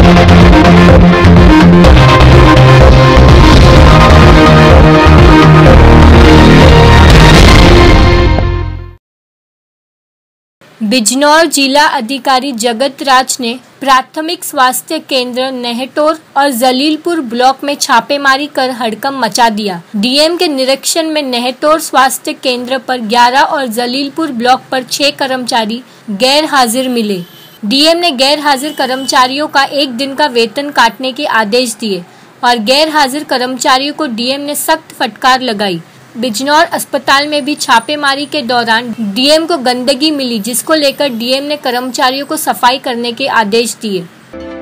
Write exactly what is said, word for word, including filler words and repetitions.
बिजनौर जिला अधिकारी जगत राज ने प्राथमिक स्वास्थ्य केंद्र नेहटोर और जलीलपुर ब्लॉक में छापेमारी कर हड़कंप मचा दिया। डीएम के निरीक्षण में नेहटोर स्वास्थ्य केंद्र पर ग्यारह और जलीलपुर ब्लॉक पर छह कर्मचारी गैर हाजिर मिले। डीएम ने गैर हाजिर कर्मचारियों का एक दिन का वेतन काटने के आदेश दिए और गैर हाजिर कर्मचारियों को डीएम ने सख्त फटकार लगाई। बिजनौर अस्पताल में भी छापेमारी के दौरान डीएम को गंदगी मिली, जिसको लेकर डीएम ने कर्मचारियों को सफाई करने के आदेश दिए।